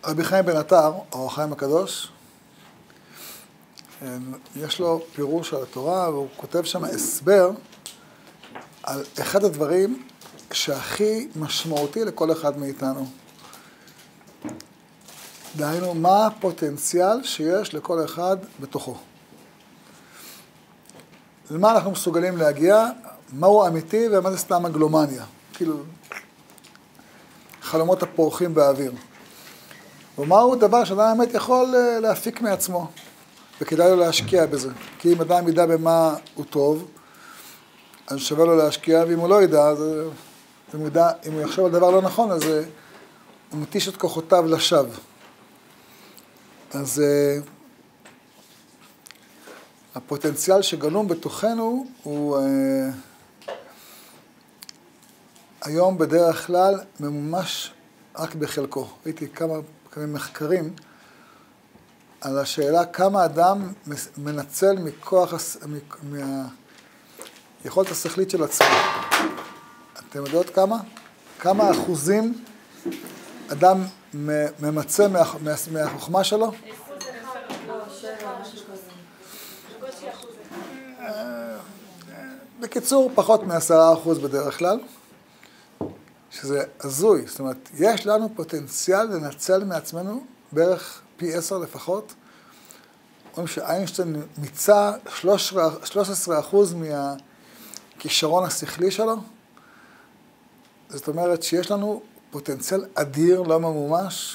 רבי חיים בן עטר, אור החיים הקדוש, יש לו פירוש על התורה, והוא כותב שם הסבר על אחד הדברים שהכי משמעותי לכל אחד מאיתנו. דהיינו, מה הפוטנציאל שיש לכל אחד בתוכו. למה אנחנו מסוגלים להגיע, מהו אמיתי ומה זה סתם אגלומניה. כאילו, חלומות הפורחים באוויר. ומהו דבר שאדם האמת יכול להפיק מעצמו, וכדאי לו להשקיע בזה. כי אם אדם ידע במה הוא טוב, אז שווה לו להשקיע, ואם הוא לא ידע, אז אם הוא יחשוב על דבר לא נכון, אז הוא מתיש את כוחותיו לשווא. אז הפוטנציאל שגלום בתוכנו הוא היום בדרך כלל ממומש רק בחלקו. ראיתי כמה מחקרים על השאלה כמה אדם מנצל מהיכולת השכלית של עצמו. אתם יודעות כמה? כמה אחוזים אדם ממצא מהחוכמה שלו? בקיצור, פחות מ10% בדרך כלל, שזה הזוי. זאת אומרת, יש לנו פוטנציאל לנצל מעצמנו בערך פי 10 לפחות. אומרים שאיינשטיין מיצה 13% מהכישרון השכלי שלו. זאת אומרת שיש לנו פוטנציאל אדיר, לא ממומש,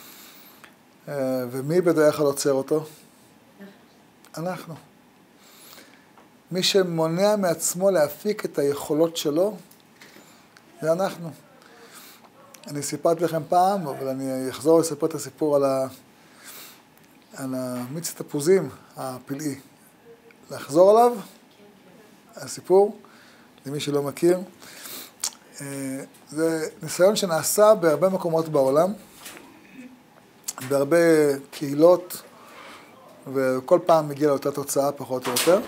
ומי בדרך כלל עוצר אותו? אנחנו. מי שמונע מעצמו להפיק את היכולות שלו, זה אנחנו. אני סיפרתי לכם פעם, אבל אני אחזור לספר את הסיפור על המיץ תפוזים הפלאי. לחזור עליו, הסיפור, למי שלא מכיר. זה ניסיון שנעשה בהרבה מקומות בעולם, בהרבה קהילות, וכל פעם מגיע לאותה תוצאה פחות או יותר.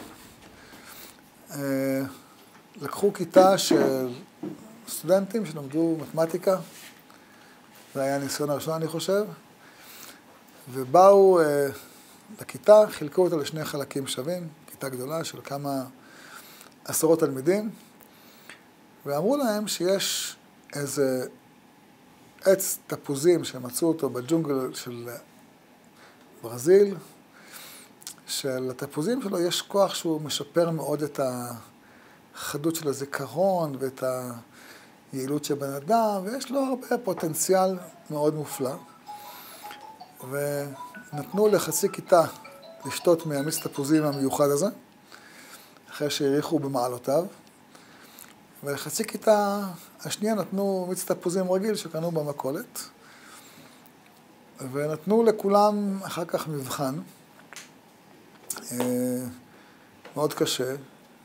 לקחו כיתה של סטודנטים שלמדו מתמטיקה, זה היה הניסיון הראשון אני חושב, ובאו לכיתה, חילקו אותה לשני חלקים שווים, כיתה גדולה של כמה עשרות תלמידים, ואמרו להם שיש איזה עץ תפוזים שמצאו אותו בג'ונגל של ברזיל, שלתפוזים שלו יש כוח שהוא משפר מאוד את החדות של הזיכרון ואת היעילות של בן אדם, ויש לו הרבה פוטנציאל מאוד מופלא. ונתנו לחצי כיתה לשתות מהמיץ תפוזים המיוחד הזה, אחרי שהעריכו במעלותיו, ולחצי כיתה השנייה נתנו מיץ תפוזים רגיל שקנו במכולת, ונתנו לכולם אחר כך מבחן, מאוד קשה,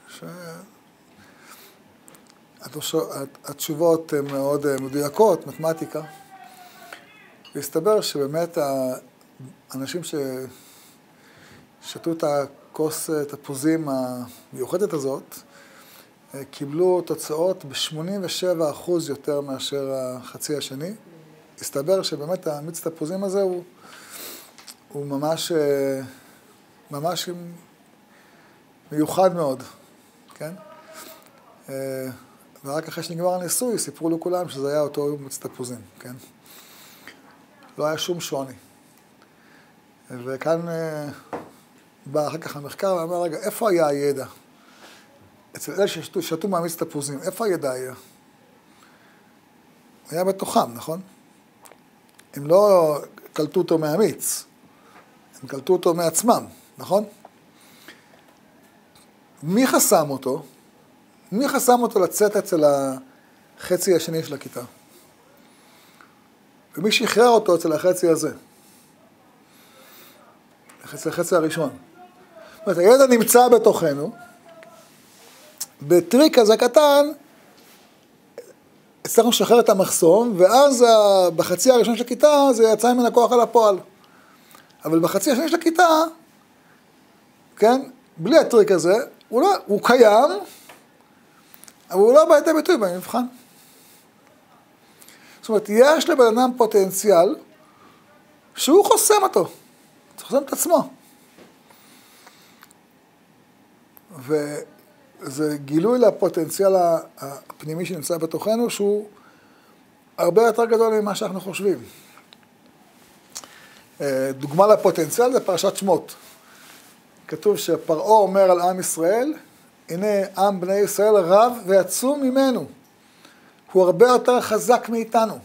שהתשובות הן מאוד מדויקות, מתמטיקה, והסתבר שבאמת האנשים ששתו את הכוס תפוזים המיוחדת הזאת, קיבלו תוצאות ב-87% יותר מאשר החצי השני. הסתבר שבאמת המיץ תפוזים הזה הוא ממש מיוחד מאוד, כן? ורק אחרי שנגמר הניסוי, סיפרו לכולם שזה היה אותו מיץ תפוזים, כן? לא היה שום שוני. וכאן בא אחר כך המחקר ואמר, רגע, איפה היה הידע? אצל אלה ששתו מהמיץ תפוזים, איפה הידע היה? היה בתוכם, נכון? הם לא קלטו אותו מהמיץ, הם קלטו אותו מעצמם, נכון? מי חסם אותו? מי חסם אותו לצאת אצל החצי השני של הכיתה? ומי שחרר אותו אצל החצי הזה? החצי הראשון. זאת אומרת, הידע נמצא בתוכנו, בטריק כזה קטן, הצלחנו לשחרר את המחסום, ואז בחצי הראשון של הכיתה זה יצא מן הכוח על הפועל. אבל בחצי השני של הכיתה, כן, בלי הטריק הזה, הוא קיים, אבל הוא לא בא את הביטוי במבחן. זאת אומרת, יש לבן אדם פוטנציאל, שהוא חוסם אותו, חוסם את עצמו. וזה גילוי לפוטנציאל הפנימי שנמצא בתוכנו, שהוא הרבה יותר גדול ממה שאנחנו חושבים. דוגמה לפוטנציאל זה פרשת שמות. כתוב שפרעה אומר על עם ישראל, הנה עם בני ישראל רב ועצום ממנו. הוא הרבה יותר חזק מאיתנו.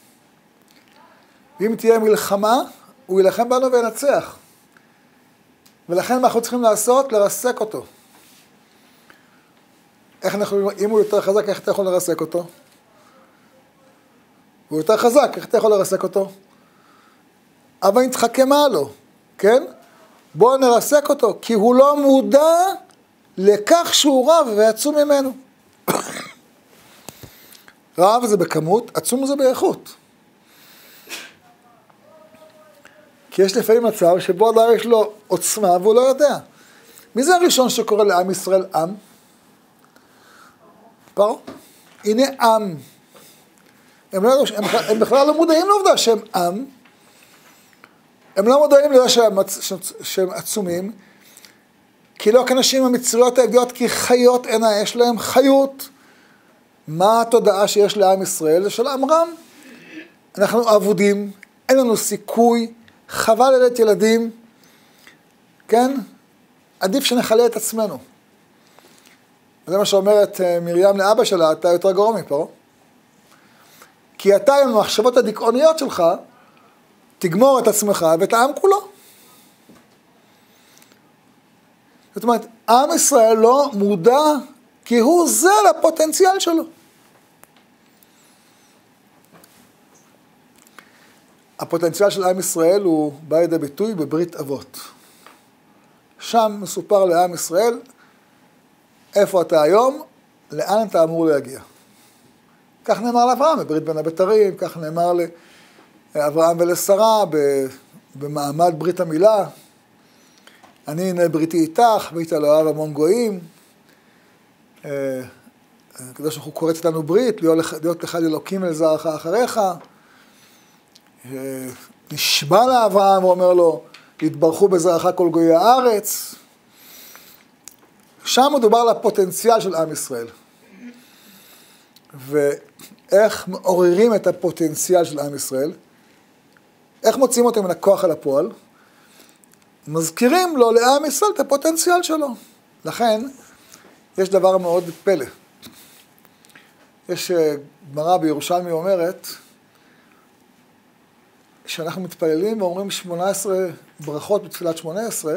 ואם תהיה מלחמה, הוא ילחם בנו וינצח. ולכן מה אנחנו צריכים לעשות? לרסק אותו. אם הוא יותר חזק, איך אתה יכול לרסק אותו? הוא יותר חזק, איך אתה יכול לרסק אותו? אבל נתחכמה לו, כן? בואו נרסק אותו, כי הוא לא מודע לכך שהוא רב ועצום ממנו. רב זה בכמות, עצום זה באיכות. כי יש לפעמים מצב שבו אדם יש לו עוצמה והוא לא יודע. מי זה הראשון שקורא לעם ישראל עם? פרעה. הנה עם. הם בכלל לא מודעים לעובדה שהם עם. הם לא מודעים לעובדה שהם עצומים. כי לא כאנשים המצריות הידיעות, כי חיות אינה, יש להם חיות. מה התודעה שיש לעם ישראל? זה של עמרם. אנחנו עבודים, אין לנו סיכוי, חבל ללדת ילדים, כן? עדיף שנחלה את עצמנו. זה מה שאומרת מרים לאבא שלה, אתה יותר גרוע מפרעה. כי אתה עם המחשבות הדיכאוניות שלך, תגמור את עצמך ואת העם כולו. זאת אומרת, עם ישראל לא מודע, כי הוא זה לפוטנציאל שלו. הפוטנציאל של עם ישראל הוא בא לידי ביטוי בברית אבות. שם מסופר לעם ישראל, איפה אתה היום, לאן אתה אמור להגיע. כך נאמר לאברהם, בברית בין הבתרים, כך נאמר לאברהם ולשרה, במעמד ברית המילה, אני הנה בריתי איתך, והיית לא אוהב המון גויים. הקדוש ברוך הוא קורץ לנו ברית, להיות לך אלוקים ולזרעך אחריך. נשבע לאברהם ואומר לו, יתברכו בזרעך כל גויי הארץ. שם מדובר על הפוטנציאל של עם ישראל. ואיך מעוררים את הפוטנציאל של עם ישראל? איך מוצאים אותו מן הכוח על הפועל? מזכירים לו לעם ישראל את הפוטנציאל שלו. לכן, יש דבר מאוד פלא. יש גמרא בירושלמי אומרת, שאנחנו מתפללים ואומרים 18 ברכות בתפילת 18,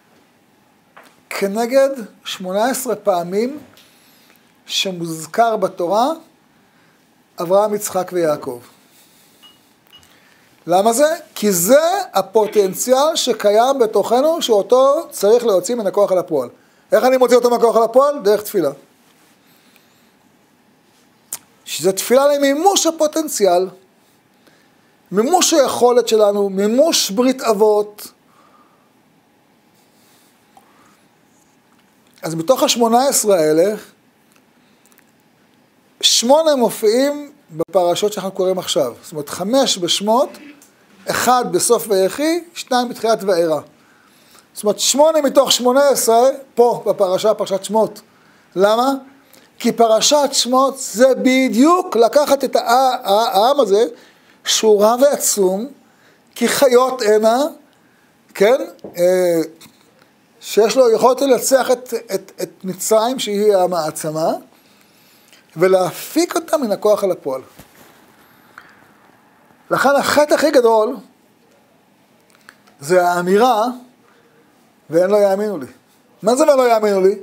כנגד 18 פעמים שמוזכר בתורה אברהם, יצחק ויעקב. למה זה? כי זה הפוטנציאל שקיים בתוכנו, שאותו צריך להוציא מן הכוח על הפועל. איך אני מוציא אותו מהכוח על הפועל? דרך תפילה. שזה תפילה למימוש הפוטנציאל, מימוש היכולת שלנו, מימוש ברית אבות. אז בתוך ה-18 האלה, 8 מופיעים בפרשות שאנחנו קוראים עכשיו. זאת אומרת, 5 בשמות, 1 בסוף ויחי, 2 בתחילת וארא. זאת אומרת, 8 מתוך 18 פה בפרשה, פרשת שמות. למה? כי פרשת שמות זה בדיוק לקחת את העם הזה, שהוא רב ועצום, כי חיות הנה, כן? שיש לו יכולת לנצח את מצרים, שהיא המעצמה, ולהפיק אותה מן הכוח על הפועל. לכן החטא הכי גדול, זה האמירה, והם לא יאמינו לי. מה זה לא יאמינו לי?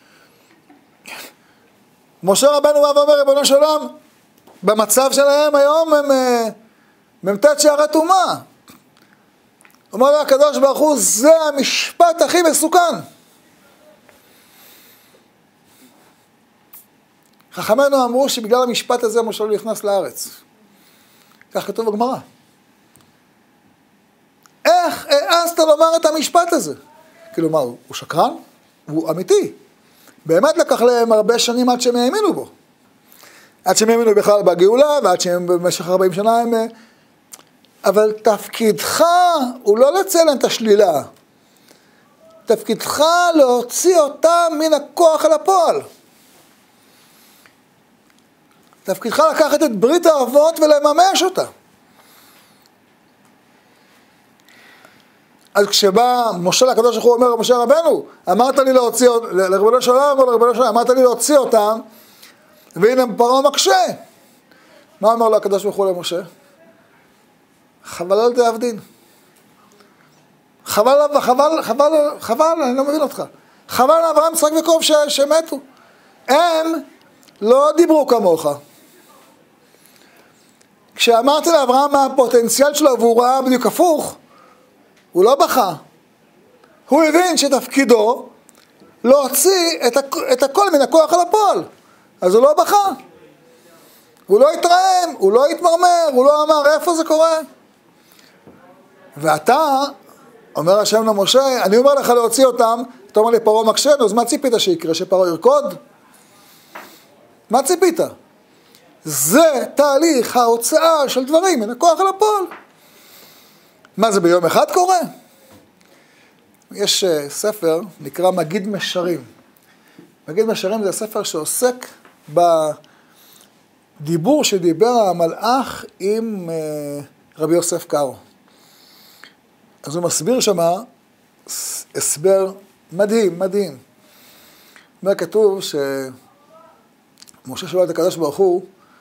משה רבנו בא ואומר, ריבונו של עולם, במצב שלהם היום הם ממתת שערי טומאה. אומר לו הקדוש ברוך הוא, זה המשפט הכי מסוכן. חכמינו אמרו שבגלל המשפט הזה משה לא נכנס לארץ. כך כתוב בגמרא. איך העזת לומר את המשפט הזה? כלומר, הוא שקרן? הוא אמיתי. באמת לקח להם הרבה שנים עד שהם האמינו בו. עד שהם האמינו בכלל בגאולה, ועד שהם במשך 40 שנה הם... אבל תפקידך הוא לא לציין את השלילה. תפקידך להוציא אותה מן הכוח אל הפועל. תפקידך לקחת את ברית האבות ולממש אותה. אז כשבא משה לקדוש ברוך הוא אומר למשה רבנו, אמרת לי להוציא, לריבונו של עולם, אמרת לי להוציא אותם, והנה פרעה מקשה. מה אמר לו הקדוש ברוך הוא למשה? חבל על דאבדין. חבל, אני לא מבין אותך. חבל על אברהם, יצחק ויעקב שמתו. הם לא דיברו כמוך. כשאמרתי לאברהם מה הפוטנציאל שלו והוא ראה בדיוק הפוך, הוא לא בכה. הוא הבין שתפקידו להוציא את הכל מן הכוח על הפועל. אז הוא לא בכה. הוא לא התרעם, הוא לא התמרמר, הוא לא אמר איפה זה קורה. ואתה, אומר השם למשה, אני אומר לך להוציא אותם, אתה אומר לי פרעה מקשנו, אז מה ציפית שיקרה? שפרעה ירקוד? מה ציפית? זה תהליך ההוצאה של דברים מן הכוח על הפועל. מה זה ביום אחד קורה? יש ספר, נקרא מגיד משרים. מגיד משרים זה ספר שעוסק בדיבור שדיבר המלאך עם רבי יוסף קארו. אז הוא מסביר שמה הסבר מדהים, מדהים. אומר כתוב שמשה שואל את הקדוש ברוך הוא,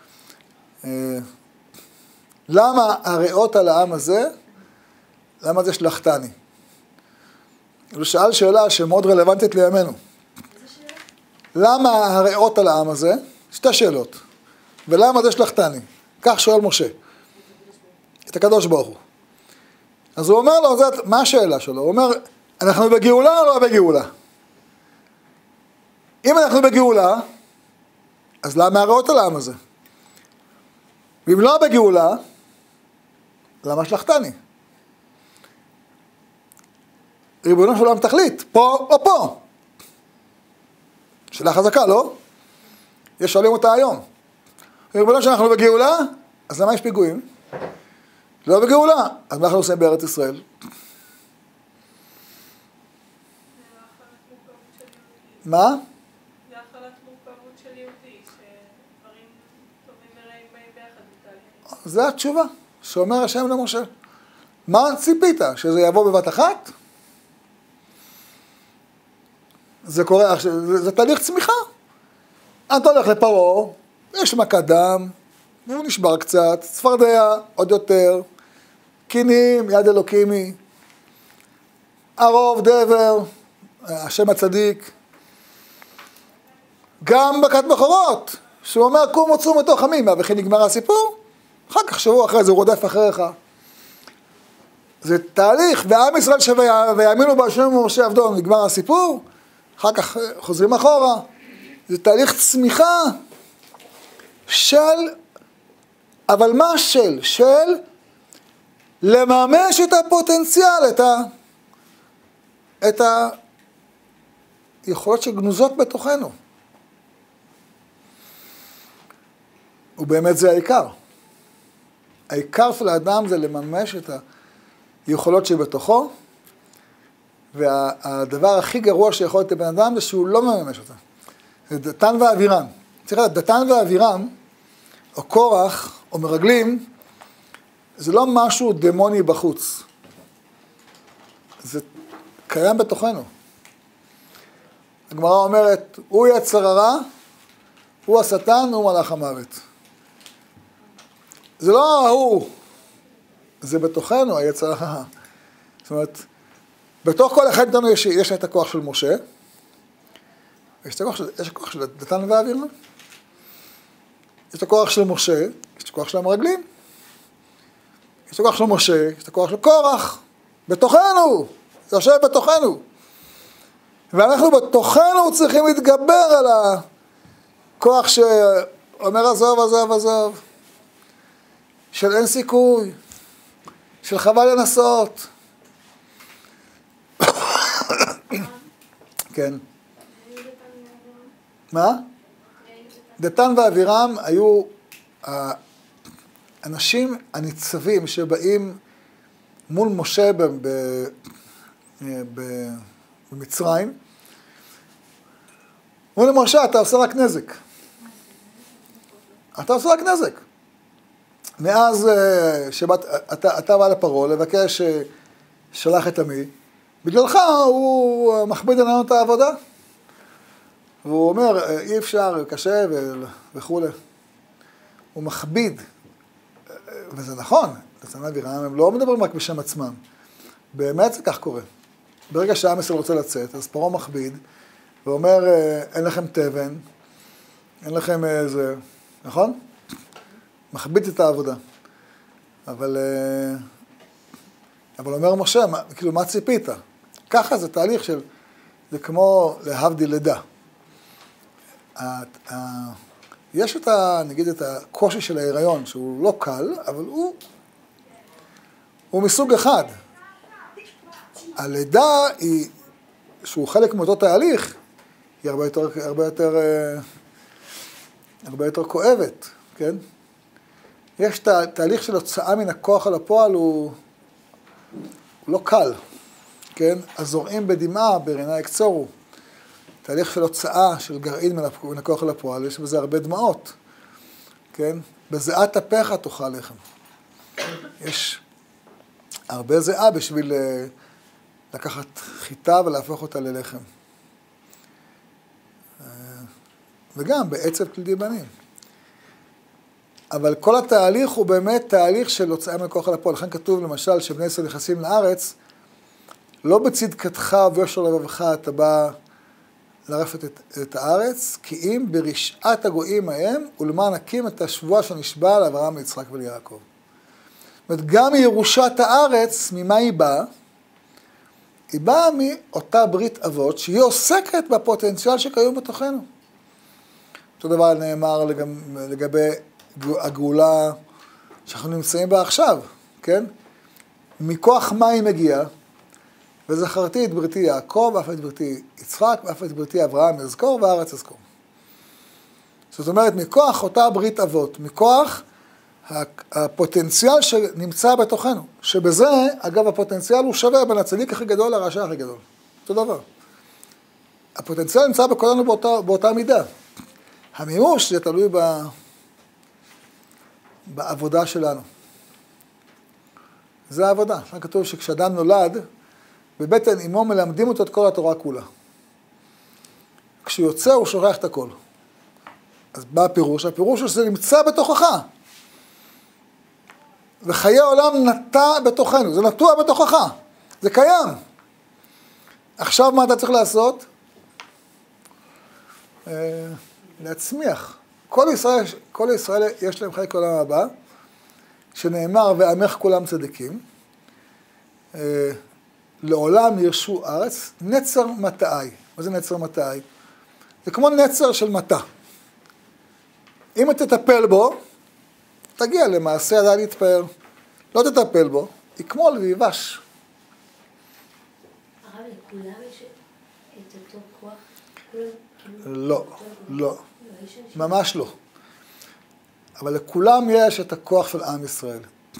למה הריאות על העם הזה? למה זה שלחתני? הוא שאל שאלה שמאוד רלוונטית לימינו. למה הריאות על העם הזה? שתי שאלות. ולמה זה שלחתני? כך שואל משה. את הקדוש ברוך הוא. אז הוא אומר לו, מה השאלה שלו? הוא אומר, אנחנו בגאולה או לא בגאולה? אם אנחנו בגאולה, אז למה הריאות על העם הזה? ואם לא בגאולה, למה שלחתני? ריבונו של עולם תחליט, פה או פה. שאלה חזקה, לא? יש שואלים אותה היום. ריבונו שאנחנו בגאולה, אז למה יש פיגועים? לא בגאולה, אז מה אנחנו עושים בארץ ישראל? מה? זה החלת מורכבות של יהודי, שדברים טובים ורעים באים ביחד בתהליך. זה התשובה שאומר השם למשה. מה ציפית? שזה יבוא בבת אחת? זה קורה, זה תהליך צמיחה. אתה הולך לפרעה, יש מכת דם, והוא נשבר קצת, צפרדע, עוד יותר, קינים, יד אלוקימי, ערוב, דבר, השם הצדיק, גם מכת בכורות, שהוא אומר, קום וצאו מתוך עמי, וכי נגמר הסיפור, אחר כך שבוע אחרי זה הוא רודף אחריך. זה תהליך, ועם ישראל ויאמינו בהשם ומשה עבדו, נגמר הסיפור, אחר כך חוזרים אחורה. זה תהליך צמיחה של, אבל מה של? של לממש את הפוטנציאל, את היכולות שגנוזות בתוכנו. ובאמת זה העיקר. העיקר של האדם זה לממש את היכולות שבתוכו, והדבר הכי גרוע שיכול להיות לבן אדם זה שהוא לא מממש אותה. זה דתן ואבירם. צריך לדעת, דתן ואבירם, או קורח, או מרגלים, זה לא משהו דמוני בחוץ. זה קיים בתוכנו. הגמרא אומרת, הוא יצר הרע, הוא השטן, הוא מלאך המוות. זה לא הוא, זה בתוכנו, היצר הרע. זאת אומרת, בתוך כל אחד מאיתנו יש את הכוח של משה, יש את הכוח של דתן ואבירם. יש את הכוח של משה, יש את הכוח של המרגלים. יש את הכוח של משה, יש את הכוח של קורח. בתוכנו, זה יושב בתוכנו. ואנחנו בתוכנו צריכים להתגבר על הכוח שאומר עזוב, עזוב, עזוב. של אין סיכוי, של חבל לנסות. כן. מה? דתן ואבירם היו אנשים הניצבים שבאים מול משה במצרים, אומרים למשה, אתה עושה רק נזק. אתה עושה רק נזק. מאז אתה בא לפרעה לבקש שלח את עמי, בגללך הוא מכביד עלינו את העבודה. והוא אומר, אי אפשר, קשה וכו'. הוא מכביד. וזה נכון, לצנע וירם, הם לא מדברים רק בשם עצמם. באמת זה כך קורה. ברגע שהעם ישראל רוצה לצאת, אז פרעה מכביד, ואומר, אין לכם תבן, אין לכם זה, נכון? מכביד את העבודה. אבל אומר משה, כאילו, מה ציפית? ככה זה תהליך של, זה כמו להבדיל לידה. יש נגיד, את הקושי של ההיריון, שהוא לא קל, אבל הוא מסוג אחד. הלידה היא, שהוא חלק מאותו תהליך, היא הרבה יותר כואבת, כן? יש תהליך של הוצאה מן הכוח על הפועל, הוא לא קל, כן? הזורעים בדמעה, ברינה יקצורו. תהליך של הוצאה של גרעין מן הכוח על הפועל, יש בזה הרבה דמעות, כן? בזיעת אפיך תאכל לחם. יש הרבה זיעה בשביל לקחת חיטה ולהפוך אותה ללחם. וגם בעצב תלדי בנים. אבל כל התהליך הוא באמת תהליך של הוצאה מן הכוח על הפועל. לכן כתוב למשל שבני ישראל נכנסים לארץ, לא בצדקתך ויושר לבבך אתה בא לרפת את הארץ, כי אם ברשעת הגויים ההם, ולמען הקים את השבועה שנשבע לאברהם, ליצחק וליעקב. זאת אומרת, גם מירושת הארץ, ממה היא באה? היא באה מאותה ברית אבות, שהיא עוסקת בפוטנציאל שקיים בתוכנו. אותו דבר נאמר לגבי הגאולה שאנחנו נמצאים בה עכשיו, כן? מכוח מה היא מגיעה? וזכרתי את בריתי יעקב, ואף את בריתי יצחק, ואף את בריתי אברהם אזכור, והארץ אזכור. זאת אומרת, מכוח אותה ברית אבות, מכוח הפוטנציאל שנמצא בתוכנו, שבזה, אגב, הפוטנציאל הוא שווה בין הצדיק הכי גדול לרשע הכי גדול. אותו דבר. הפוטנציאל נמצא בכולנו באותה מידה. המימוש זה תלוי בעבודה שלנו. זה העבודה. כתוב שכשאדם נולד, בבטן אמו מלמדים אותו את כל התורה כולה. כשהוא יוצא הוא שוכח את הכל. אז בא הפירוש? הפירוש הוא שזה נמצא בתוכך. וחיי העולם נטע בתוכנו, זה נטוע בתוכך. זה קיים. עכשיו מה אתה צריך לעשות? להצמיח. כל ישראל יש להם חיי עולם הבא, שנאמר ועמך כולם צדיקים. לעולם ירשו ארץ, נצר מטעי. מה זה נצר מטעי? זה כמו נצר של מטע. אם אתה תטפל בו, תגיע למעשה עדיין להתפאר. לא תטפל בו, יקמול ויבש. הרב, לכולם יש את אותו כוח? לא. ממש לא. אבל לכולם יש את הכוח של עם ישראל.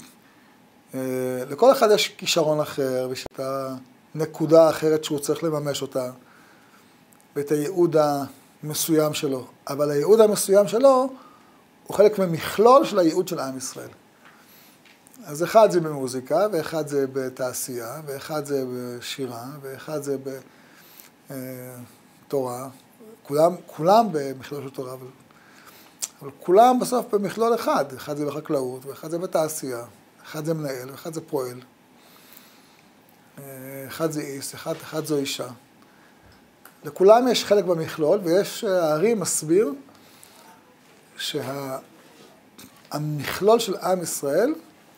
לכל אחד יש כישרון אחר, ויש את הנקודה האחרת שהוא צריך לממש אותה, ואת הייעוד המסוים שלו. אבל הייעוד המסוים שלו הוא חלק ממכלול של הייעוד של עם ישראל. אז אחד זה במוזיקה, ואחד זה בתעשייה, ואחד זה בשירה, ואחד זה בתורה. כולם במכלול של תורה, אבל כולם בסוף במכלול אחד. אחד זה בחקלאות, ואחד זה בתעשייה. אחד זה מנהל, ואחד זה פועל. אחד זה איס, אחד זו אישה. לכולם יש חלק במכלול, ויש הארי מסביר שהמכלול של עם ישראל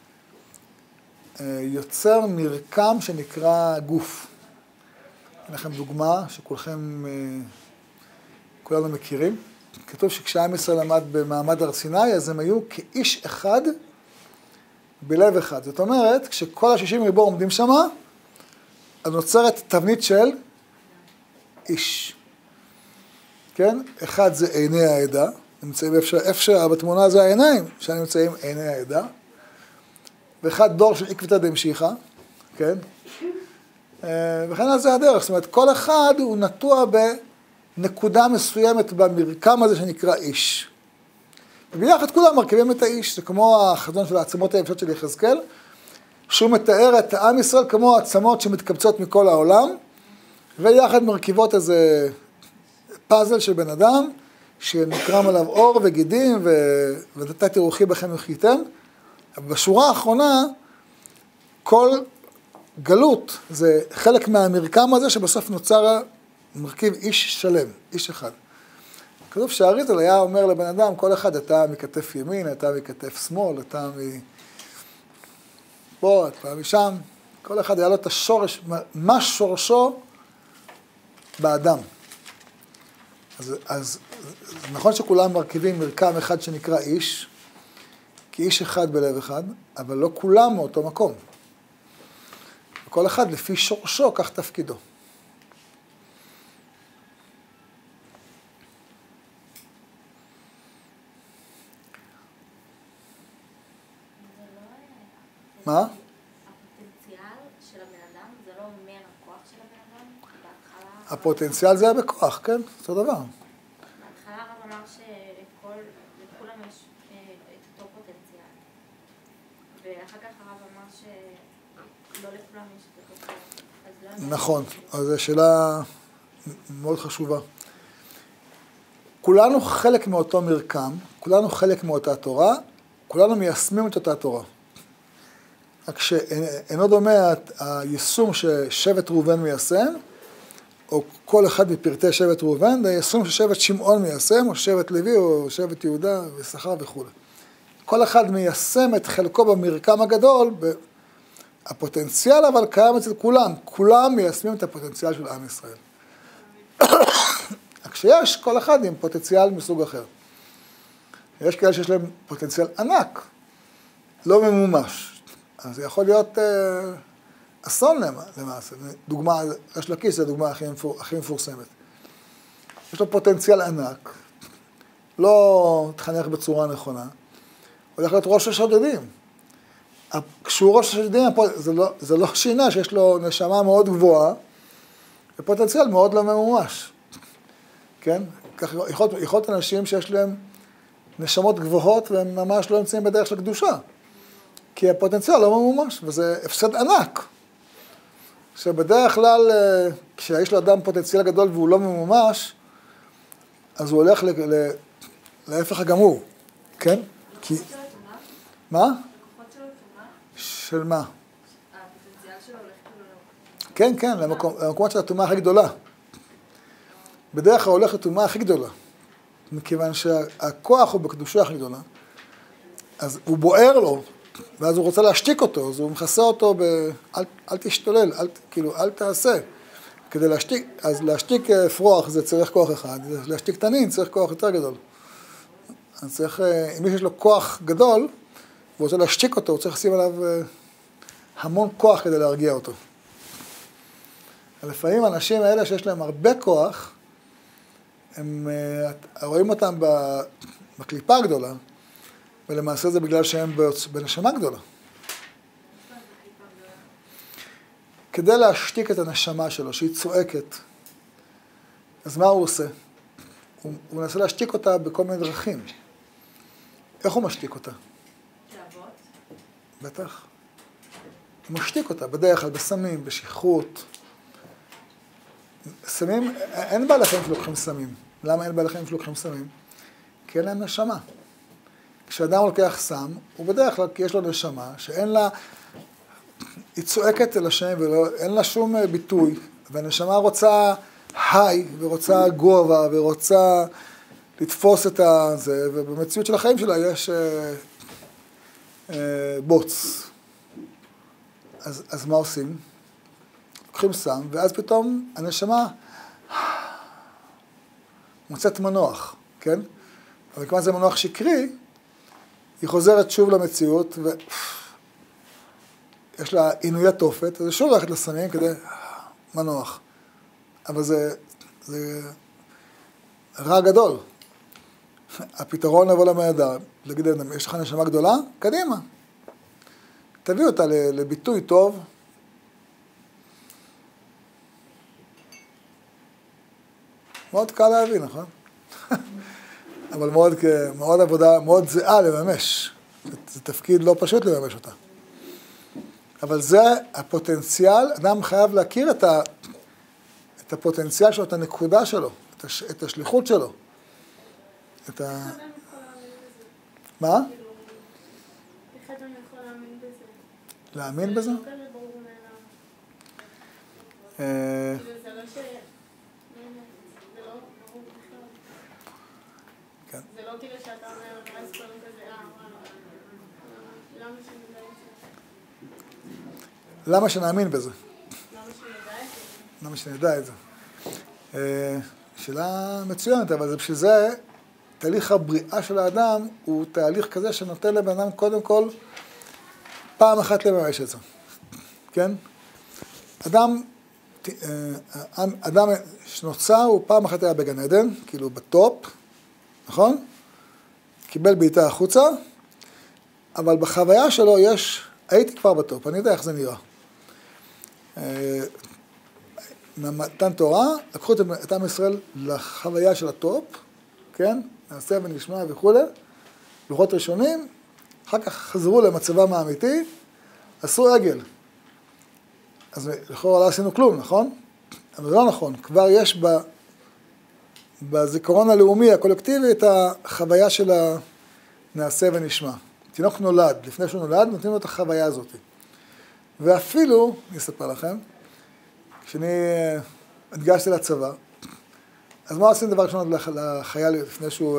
יוצר מרקם שנקרא גוף. אין לכם דוגמה שכולנו מכירים. כתוב שכשעם ישראל עמד במעמד הר סיני, אז הם היו כאיש אחד בלב אחד. זאת אומרת, כשכל ה-60 ריבוא עומדים שם, אז נוצרת תבנית של איש. כן? אחד זה עיני העדה, נמצאים איפה בתמונה זה העיניים, שם נמצאים עיני העדה. ואחד דור של עקבתא דמשיחא, כן? וכן על זה הדרך, זאת אומרת, כל אחד הוא נטוע בנקודה מסוימת במרקם הזה שנקרא איש. וביחד כולם מרכיבים את האיש, זה כמו החזון של העצמות היבשות של יחזקאל, שהוא מתאר את עם ישראל כמו העצמות שמתקבצות מכל העולם, ויחד מרכיבות איזה פאזל של בן אדם, שנקרם עליו אור וגידים, ונתתי רוחי בכם וחיתם. בשורה האחרונה, כל גלות זה חלק מהמרקם הזה, שבסוף נוצר מרכיב איש שלם, איש אחד. כתוב שהאריזל היה אומר לבן אדם, כל אחד אתה מכתף ימין, אתה מכתף שמאל, אתה מפה, אתה משם. כל אחד היה לו את השורש, מה שורשו באדם. אז נכון שכולם מרכיבים מרקם אחד שנקרא איש, כי איש אחד בלב אחד, אבל לא כולם מאותו מקום. כל אחד לפי שורשו, כך תפקידו. מה? הפוטנציאל של הבן אדם זה לא אומר הכוח של הבן אדם? בהתחלה... הפוטנציאל זה היה בכוח, כן? אותו דבר. בהתחלה הרב אמר שלכולם יש את אותו פוטנציאל. ואחר כך הרב אמר שלא לכולם יש את אותו פוטנציאל. נכון, אז זו שאלה מאוד חשובה. כולנו חלק מאותו מרקם, כולנו חלק מאותה תורה, כולנו מיישמים את אותה תורה. רק שאינו דומה היישום ששבט ראובן מיישם, או כל אחד מפרטי שבט ראובן, זה היישום ששבט שמעון מיישם, או שבט לוי, או שבט יהודה, ושכר וכו'. כל אחד מיישם את חלקו במרקם הגדול, הפוטנציאל אבל קיים אצל כולם, כולם מיישמים את הפוטנציאל של עם ישראל. רק שיש כל אחד עם פוטנציאל מסוג אחר. יש כאלה שיש להם פוטנציאל ענק, לא ממומש. אז זה יכול להיות אסון למעשה. דוגמה, ריש לקיש זה הדוגמה הכי מפורסמת. יש לו פוטנציאל ענק, לא תחנך בצורה נכונה, הולך להיות ראש השודדים. כשהוא ראש השודדים, זה לא שינה שיש לו נשמה מאוד גבוהה, ופוטנציאל מאוד לא ממומש. כן? כך יכולת אנשים שיש להם נשמות גבוהות, והם ממש לא נמצאים בדרך של קדושה. כי הפוטנציאל לא ממומש, וזה הפסד ענק. שבדרך כלל, כשיש לו אדם פוטנציאל גדול והוא לא ממומש, אז הוא הולך להפך הגמור, כן? כי... מה? הכוחות שלו תומה? של מה? הפוטנציאל שלו הולך כאילו... כן, כן, למקומות של התומה הכי גדולה. בדרך כלל הולך לתומה הכי גדולה, מכיוון שהכוח הוא בקדושה הכי גדולה, אז הוא בוער לו, ואז הוא רוצה להשתיק אותו, אז הוא מכסה אותו אל תשתולל, אל תעשה. כדי להשתיק, אז להשתיק פרוח זה צריך כוח אחד, להשתיק תנין צריך כוח יותר גדול. אז צריך, אם יש לו כוח גדול, והוא רוצה להשתיק אותו, הוא צריך לשים עליו המון כוח כדי להרגיע אותו. לפעמים האנשים האלה שיש להם הרבה כוח, הם רואים אותם בקליפה הגדולה, ולמעשה זה בגלל שהם בנשמה גדולה. כדי להשתיק את הנשמה שלו, שהיא צועקת, אז מה הוא עושה? הוא מנסה להשתיק אותה בכל מיני דרכים. איך הוא משתיק אותה? תאוות? בטח. הוא משתיק אותה בדרך כלל, בסמים, בשכרות. סמים, אין בעלי חיים שלוקחים סמים. למה אין בעלי חיים שלוקחים סמים? כי אין להם נשמה. כשאדם לוקח סם, הוא בדרך כלל כי יש לו נשמה, שאין לה, היא צועקת אל השם ואין לה שום ביטוי, והנשמה רוצה היי, ורוצה גובה, ורוצה לתפוס את זה, ובמציאות של החיים שלה יש בוץ. אז מה עושים? לוקחים סם, ואז פתאום הנשמה מוצאת מנוח, כן? אבל כמה זה מנוח שקרי, היא חוזרת שוב למציאות, ויש לה עינוי התופת, אז היא שוב הולכת לסמים כדי מנוח. אבל זה רע גדול. הפתרון לבוא לבן אדם, להגיד להם, יש לך נשמה גדולה? קדימה. תביא אותה לביטוי טוב. מאוד קל להבין, נכון? אבל מאוד עבודה, מאוד זהה לממש. זה תפקיד לא פשוט לממש אותה. אבל זה הפוטנציאל, אדם חייב להכיר את הפוטנציאל שלו, את הנקודה שלו, את השליחות שלו. איך אדם יכול להאמין בזה? מה? איך אדם יכול להאמין בזה? להאמין בזה? זה לא כזה ברור מאליו. זה לא ש... זה לא ברור בכלל. כן. זה לא כאילו שאתה אומר, אז קודם כזה, וואלה. למה שנדע את זה? למה שנאמין בזה? למה שנדע את זה? למה שנדע את זה? שאלה מצוינת, אבל זה בשביל זה, תהליך הבריאה של האדם הוא תהליך כזה שנותן לבן אדם קודם כל פעם אחת לממש את זה. כן? אדם שנוצר הוא פעם אחת היה בגן עדן, כאילו בטופ, נכון? קיבל בעיטה החוצה, אבל בחוויה שלו הייתי כבר בטופ, אני יודע איך זה נראה. מתן תורה, לקחו את עם ישראל לחוויה של הטופ, כן? נעשה ונשמע וכו', לוחות ראשונים, אחר כך חזרו למצבם האמיתי, עשו עגל. אז לכאורה לא עשינו כלום, נכון? אבל זה לא נכון, כבר יש בזיכרון הלאומי, הקולקטיבי, את החוויה של הנעשה ונשמע. תינוק נולד, לפני שהוא נולד, נותנים לו את החוויה הזאת. ואפילו, אני אספר לכם, כשאני התגייסתי לצבא, אז מה עושים דבר ראשון לחייל לפני שהוא...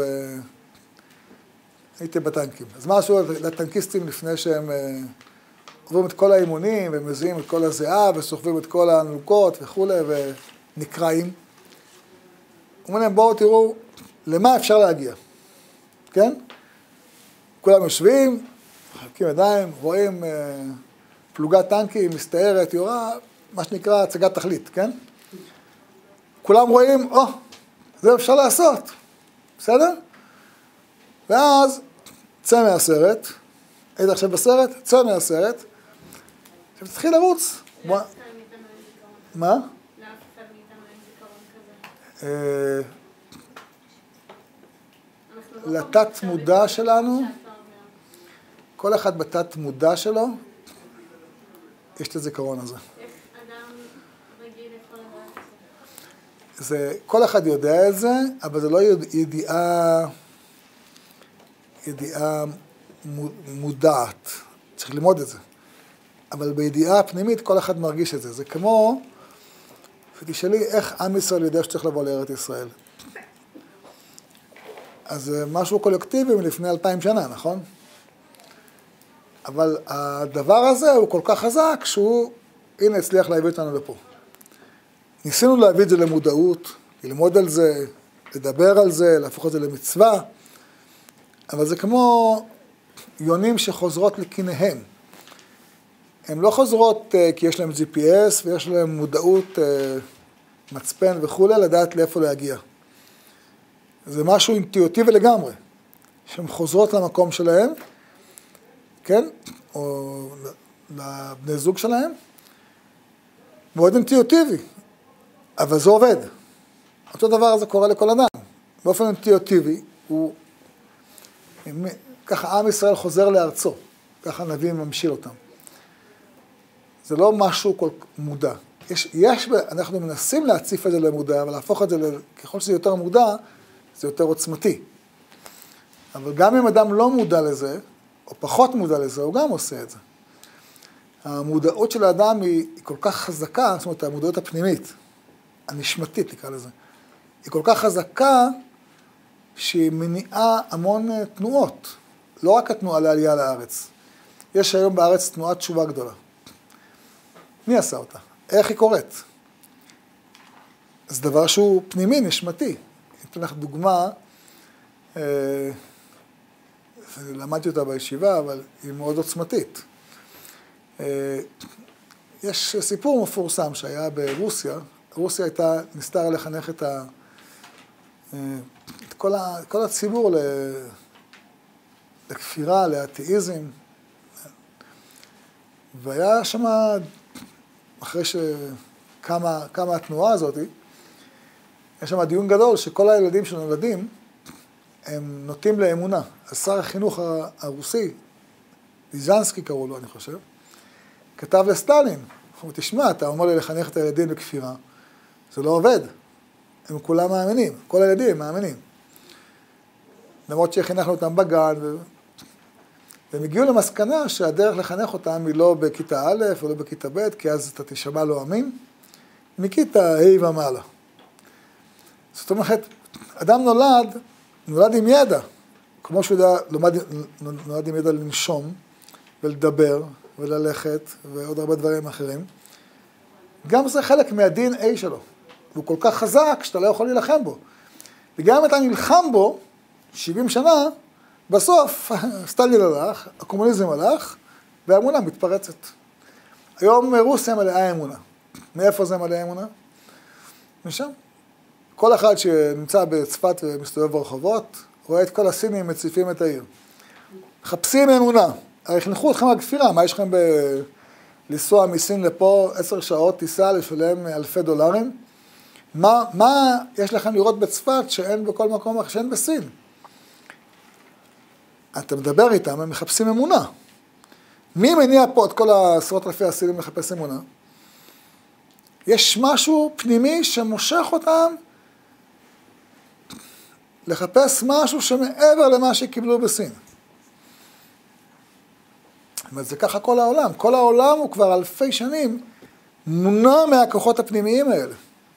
הייתי בטנקים. אז מה עשו לטנקיסטים לפני שהם עוברים את כל האימונים, ומזיעים את כל הזיעה, וסוחבים את כל הנוקות וכו', ונקראים? אומרים להם, בואו תראו למה אפשר להגיע. כן? כולם יושבים, מחלקים ידיים, רואים פלוגת טנקים, מסתערת, יורה, מה שנקרא הצגת תכלית, כן? כולם רואים, זה אפשר לעשות, בסדר? ואז צא מהסרט, היית עכשיו בסרט, צא מהסרט, עכשיו תתחיל לרוץ. מה? לאף אחד מאיתנו אין זיכרון כזה. לתת מודע שלנו, כל אחד בתת מודע שלו, יש את הזיכרון הזה. איך אדם רגיל יכול לדעת את זה? זה, כל אחד יודע את זה, אבל זה לא ידיעה מודעת. צריך ללמוד את זה. אבל בידיעה הפנימית כל אחד מרגיש את זה. זה כמו, ותשאלי איך עם ישראל יודע שצריך לבוא לארץ ישראל. אז זה משהו קולקטיבי מלפני 2000 שנה, נכון? אבל הדבר הזה הוא כל כך חזק שהוא, הנה, הצליח להביא אותנו לפה. ניסינו להביא את זה למודעות, ללמוד על זה, לדבר על זה, להפוך את זה למצווה, אבל זה כמו יונים שחוזרות לקיניהם. הן לא חוזרות כי יש להם GPS ויש להם מודעות, מצפן וכו', לדעת לאיפה להגיע. זה משהו אינטואיטיבי לגמרי, שהן חוזרות למקום שלהם, כן? או לבני זוג שלהם, מאוד אינטואיטיבי, אבל זה עובד. אותו דבר הזה קורה לכל אדם. באופן אינטואיטיבי, ככה עם ישראל חוזר לארצו, ככה הנביא ממשיל אותם. זה לא משהו כל מודע. אנחנו מנסים להציף את זה למודע, אבל להפוך את זה, ככל שזה יותר מודע, זה יותר עוצמתי. אבל גם אם אדם לא מודע לזה, או פחות מודע לזה, הוא גם עושה את זה. המודעות של האדם היא כל כך חזקה, זאת אומרת, המודעות הפנימית, הנשמתית, נקרא לזה, היא כל כך חזקה, שהיא מניעה המון תנועות. לא רק התנועה לעלייה לארץ. יש היום בארץ תנועת תשובה גדולה. מי עשה אותה? איך היא קורית? זה דבר שהוא פנימי, נשמתי. אני אתן לך דוגמה, למדתי אותה בישיבה, אבל היא מאוד עוצמתית. יש סיפור מפורסם שהיה ברוסיה. רוסיה ניסתה לחנך את את כל הציבור לכפירה, לאתאיזם. והיה שם, אחרי שקמה התנועה הזאת, יש שם דיון גדול שכל הילדים שנולדים, הם נוטים לאמונה. אז שר החינוך הרוסי, ליזנסקי קראו לו, אני חושב, כתב לסטלין, הוא תשמע, אתה אומר לי לחנך את הילדים בכפירה, זה לא עובד. הם כולם מאמינים, כל הילדים מאמינים. למרות שחינכנו אותם בגן, והם הגיעו למסקנה שהדרך לחנך אותם היא לא בכיתה א' או לא בכיתה ב', כי אז אתה תשמע לא אמין, מכיתה ה' ומעלה. זאת אומרת, אדם נולד עם ידע, כמו שהוא נולד עם ידע לנשום ולדבר וללכת ועוד הרבה דברים אחרים. גם זה חלק מה-DNA שלו. והוא כל כך חזק שאתה לא יכול להילחם בו. וגם אם אתה נלחם בו 70 שנה, בסוף סטלין הלך, הקומוניזם הלך, והאמונה מתפרצת. היום רוסיה מלאה אמונה. מאיפה זה מלאה אמונה? משם. כל אחד שנמצא בצפת ומסתובב ברחובות, רואה את כל הסינים מציפים את העיר. מחפשים אמונה. הרי חינכו אתכם על כפירה, מה יש לכם לנסוע מסין לפה 10 שעות טיסה לשלם $1,000? מה יש לכם לראות בצפת שאין בכל מקום אחר, שאין בסין? אתה מדבר איתם, הם מחפשים אמונה. מי מניע פה את כל עשרות אלפי הסינים לחפש אמונה? יש משהו פנימי שמושך אותם לחפש משהו שמעבר למה שקיבלו בסין. זאת אומרת, זה ככה כל העולם. כל העולם הוא כבר אלפי שנים מונע מהכוחות הפנימיים האלה.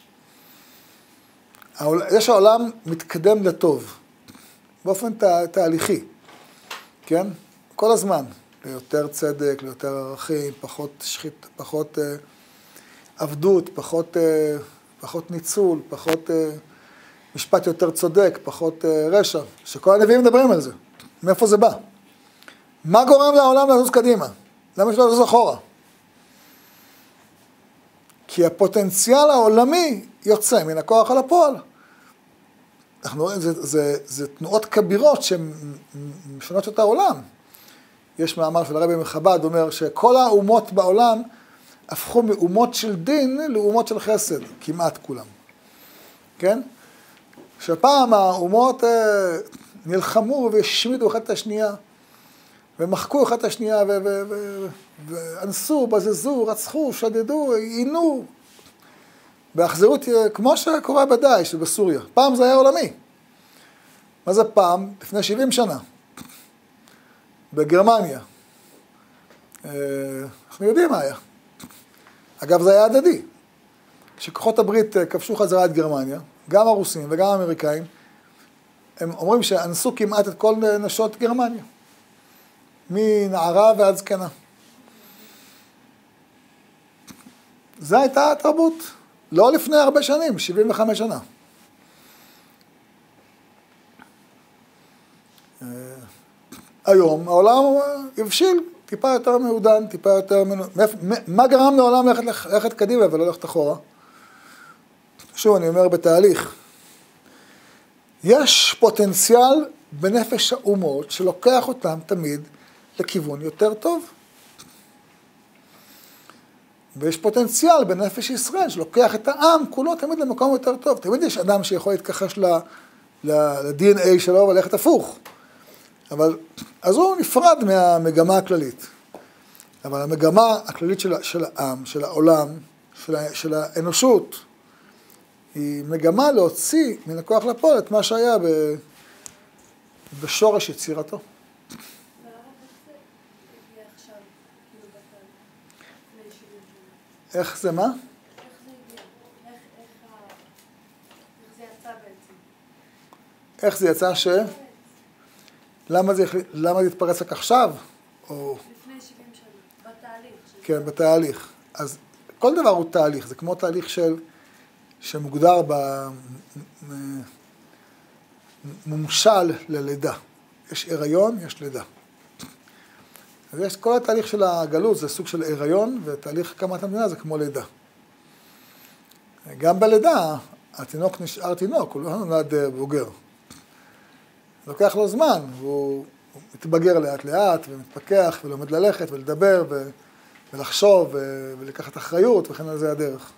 יש העולם מתקדם לטוב, באופן תהליכי, כן? כל הזמן, ליותר צדק, ליותר ערכים, פחות עבדות, פחות ניצול, פחות משפט יותר צודק, פחות רשע, שכל הנביאים מדברים על זה. מאיפה זה בא? מה גורם לעולם לזוז קדימה? למה שלא לזוז אחורה? כי הפוטנציאל העולמי יוצא מן הכוח על הפועל. אנחנו רואים, זה תנועות כבירות שמשנות את העולם. יש מאמר של הרבי מחב"ד, אומר שכל האומות בעולם הפכו מאומות של דין לאומות של חסד, כמעט כולם. כן? שפעם האומות נלחמו והשמידו אחת את השנייה, ומחקו אחת את השנייה, ואנסו, בזזו, רצחו, שדדו, עינו, באכזרות, כמו שקורה בדאעש ובסוריה. פעם זה היה עולמי. מה זה פעם? לפני 70 שנה. בגרמניה. אנחנו יודעים מה היה. אגב, זה היה הדדי. כשכוחות הברית כבשו חזרה את גרמניה, גם הרוסים וגם האמריקאים, הם אומרים שאנסו כמעט את כל נשות גרמניה. מנערה ועד זקנה. זו הייתה התרבות. לא לפני הרבה שנים, 75 שנה. היום העולם הבשיל, טיפה יותר מעודן, טיפה יותר... מה גרם לעולם ללכת קדימה ולא ללכת אחורה? שוב, אני אומר בתהליך. יש פוטנציאל בנפש האומות שלוקח אותם תמיד לכיוון יותר טוב. ויש פוטנציאל בנפש ישראל שלוקח את העם כולו תמיד למקום יותר טוב. תמיד יש אדם שיכול להתכחש ל-DNA שלו וללכת הפוך. אבל, אז הוא נפרד מהמגמה הכללית. אבל המגמה הכללית של העם, של העולם, של האנושות, היא מגמה להוציא מן הכוח לפועל את מה שהיה בשורש יצירתו. איך זה מה? איך זה יצא בעצם? איך זה יצא למה זה התפרץ רק עכשיו? או... לפני 70 שנה, בתהליך. כן, בתהליך. אז כל דבר הוא תהליך, זה כמו תהליך שמוגדר מומשל ללידה. יש הריון, יש לידה. אז יש כל התהליך של הגלות, זה סוג של הריון, ותהליך הקמת המדינה זה כמו לידה. גם בלידה, התינוק נשאר תינוק, הוא לא נולד בוגר. לוקח לו זמן, והוא מתבגר לאט לאט, ומתפכח, ולומד ללכת, ולדבר, ולחשוב, ולקחת אחריות, וכן על זה הדרך.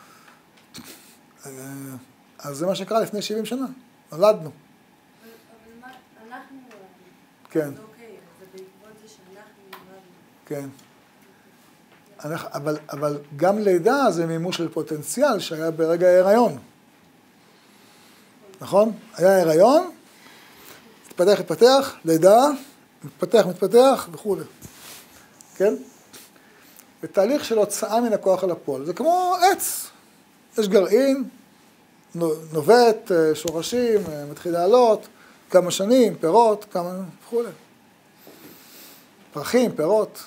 אז זה מה שקרה לפני 70 שנה, נולדנו. אבל אנחנו נולדנו. כן. זה אוקיי, זה בעקבות זה שאנחנו נולדנו. כן. אבל גם לידה זה מימוש של פוטנציאל שהיה ברגע ההיריון. נכון? היה הריון, התפתח, לידה, מתפתח וכו'. כן? בתהליך של הוצאה מן הכוח אל הפועל. זה כמו עץ. יש גרעין, נובט, שורשים, מתחיל לעלות, כמה שנים, פירות, כמה וכו'. פרחים, פירות.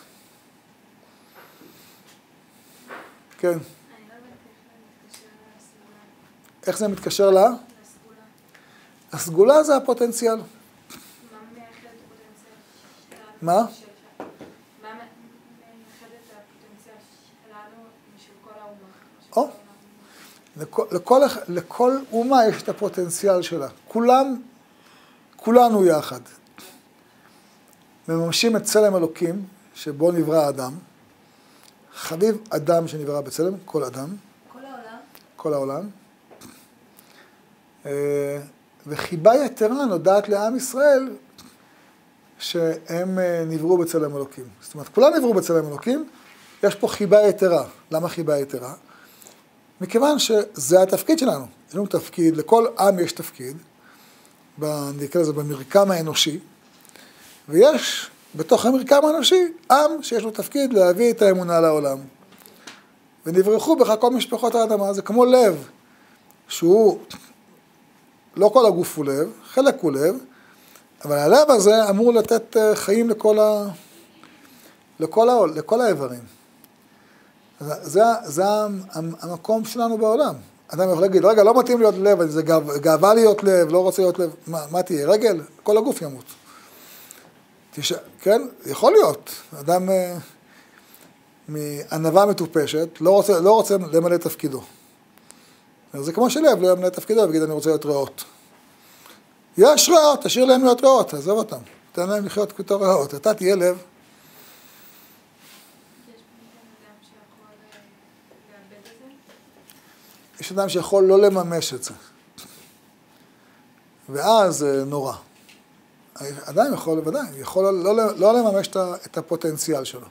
כן. אני לא יודעת איך זה מתקשר לסגולה. איך זה מתקשר לה? לסגולה. הסגולה זה הפוטנציאל. מה מייחד את הפוטנציאל שלנו? מה? מה מייחד את הפוטנציאל שלנו משל כל האומה? לכל אומה יש את הפוטנציאל שלה. כולנו יחד. מממשים את צלם אלוקים, שבו נברא האדם. חביב אדם שנברא בצלם, כל אדם. כל העולם? כל העולם. וחיבה יתרה נודעת לעם ישראל, שהם נבראו בצלם אלוקים. זאת אומרת, כולם נבראו בצלם אלוקים, יש פה חיבה יתרה. למה חיבה יתרה? מכיוון שזה התפקיד שלנו. יש לנו תפקיד, לכל עם יש תפקיד, נקרא לזה במרקם האנושי, ויש בתוך המרקם האנושי עם שיש לו תפקיד להביא את האמונה לעולם. ונברחו בך כל משפחות האדמה, זה כמו לב, שהוא, לא כל הגוף הוא לב, חלק הוא לב, אבל הלב הזה אמור לתת חיים לכל האיברים. זה המקום שלנו בעולם. אדם יכול להגיד, רגע, לא מתאים להיות לב, זה גאווה להיות לב, לא רוצה להיות לב, מה תהיה? רגל, כל הגוף ימות. כן, יכול להיות. אדם מענווה מטופשת, לא רוצה למלא תפקידו. זה כמו שלב, לא ימלא תפקידו, ויגיד, אני רוצה להיות ריאות. יש ריאות, תשאיר להם להיות ריאות, עזוב אותם. תן להם לחיות כתור ריאות, אתה תהיה לב. יש אדם שיכול לא לממש את זה. ואז נורא. אדם יכול, ודאי, יכול לא לממש את הפוטנציאל שלו.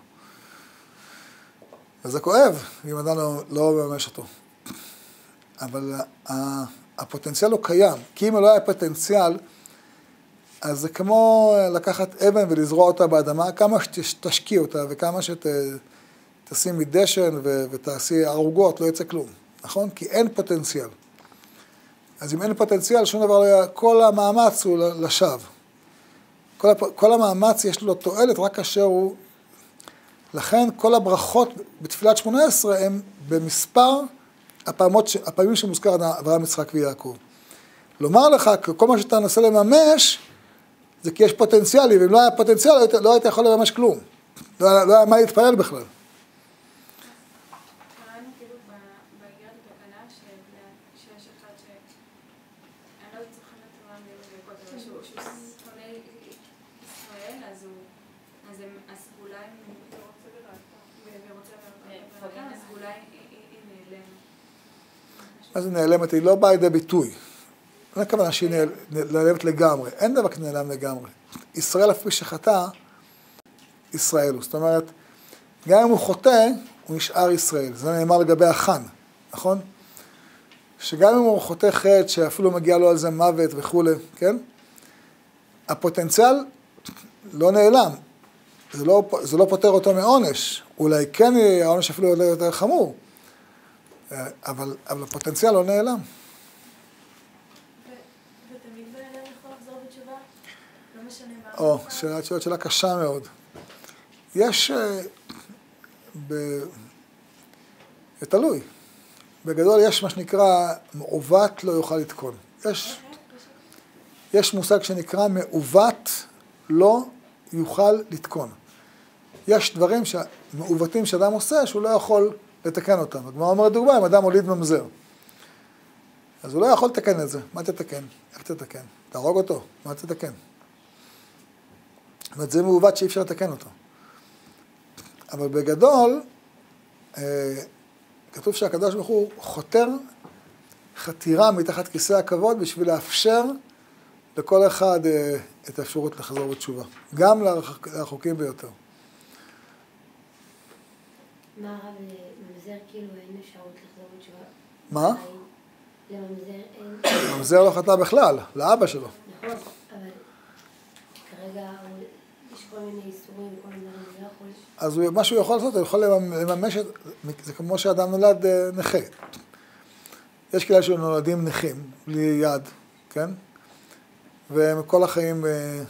וזה כואב, אם אדם לא מממש אותו. אבל הפוטנציאל הוא קיים. כי אם לא היה פוטנציאל, אז זה כמו לקחת אבן ולזרוע אותה באדמה, כמה שתשקיע אותה וכמה שתשים מדשן ותעשי ערוגות, לא יצא כלום. נכון? כי אין פוטנציאל. אז אם אין פוטנציאל, שום דבר לא יהיה, כל המאמץ הוא לשווא. כל המאמץ יש לו תועלת רק כאשר הוא... לכן כל הברכות בתפילת 18 הם במספר הפעמים שמוזכר אברהם, יצחק ויעקב. לומר לך, כל מה שאתה נסה לממש, זה כי יש פוטנציאלי, ואם לא היה פוטנציאל, לא היית יכול לממש כלום. לא היה מה להתפלל בכלל. מה זה נעלמת? היא לא באה לידי ביטוי. אין הכוונה שהיא נעלמת לגמרי. אין דבר כזה נעלם לגמרי. ישראל אפילו שחטא, ישראל הוא. זאת אומרת, גם אם הוא חוטא, הוא נשאר ישראל. זה נאמר לגבי החן, נכון? שגם אם הוא חוטא חטא, שאפילו מגיע לו על זה מוות וכו', כן? הפוטנציאל לא נעלם. זה לא פותר אותו מעונש. אולי כן העונש אפילו יותר חמור. אבל הפוטנציאל לא נעלם. ותמיד בן אדם יכול לחזור בתשובה? לא משנה מה. שאלה קשה מאוד. יש, זה תלוי. בגדול יש מה שנקרא מעוות לא יוכל לתקון. יש מושג שנקרא מעוות לא יוכל לתקון. יש דברים מעוותים שאדם עושה שהוא לא יכול לתקן אותם. הגמרא אומרת דוגמה, אם אדם הוליד ממזר. אז הוא לא יכול לתקן את זה. מה תתקן? איך תתקן? תהרוג אותו. מה תתקן? זאת אומרת, זה מעוות שאי אפשר לתקן אותו. אבל בגדול, כתוב שהקדוש ברוך הוא חותר חתירה מתחת כיסא הכבוד בשביל לאפשר לכל אחד את האפשרות לחזור בתשובה. גם לרחוקים ביותר. מה הרב לממזר כאילו אין אפשרות לחזור בתשובה? מה? לממזר אין... הממזר לא חטא בכלל, לאבא שלו. נכון, אבל כרגע יש כל מיני איסורים וכל מיני דברים, זה לא יכול... אז מה שהוא יכול לעשות, הוא יכול לממש את... זה כמו שאדם נולד נכה. יש כאלה שנולדים נכים, בלי יד, כן? והם כל החיים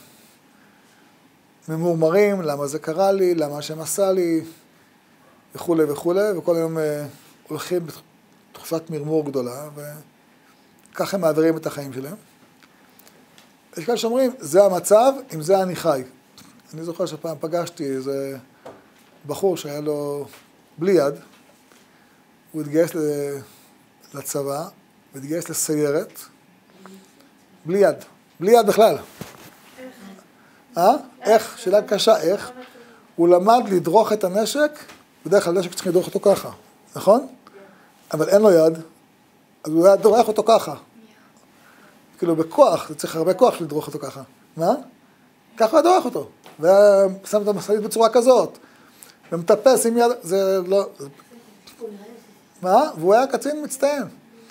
ממורמרים, למה זה קרה לי, למה השם עשה לי, וכו' וכו', וכל היום הולכים בתחושת מרמור גדולה, וככה הם מעבירים את החיים שלהם. יש כאלה שאומרים, זה המצב, עם זה אני חי. אני זוכר שפעם פגשתי איזה בחור שהיה לו בלי יד, הוא התגייס לצבא, והתגייס לסיירת, בלי יד, בלי יד בכלל. איך? שאלה קשה, איך? הוא למד לדרוך את הנשק, בדרך כלל נשק צריך לדרוך אותו ככה, נכון? אבל אין לו יד, אז הוא היה דורך אותו ככה. כאילו בכוח, זה צריך הרבה כוח לדרוך אותו ככה. מה? ככה הוא דורך אותו. ושם את המסעית בצורה כזאת. ומטפס עם יד, זה לא... מה? והוא היה קצין מצטיין.